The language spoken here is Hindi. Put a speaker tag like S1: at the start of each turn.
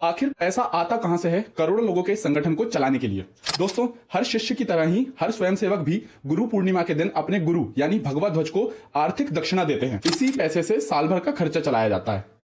S1: आखिर पैसा आता कहां से है करोड़ों लोगों के संगठन को चलाने के लिए? दोस्तों, हर शिष्य की तरह ही हर स्वयंसेवक भी गुरु पूर्णिमा के दिन अपने गुरु यानी भगवा ध्वज को आर्थिक दक्षिणा देते हैं। इसी पैसे से साल भर का खर्चा चलाया जाता है।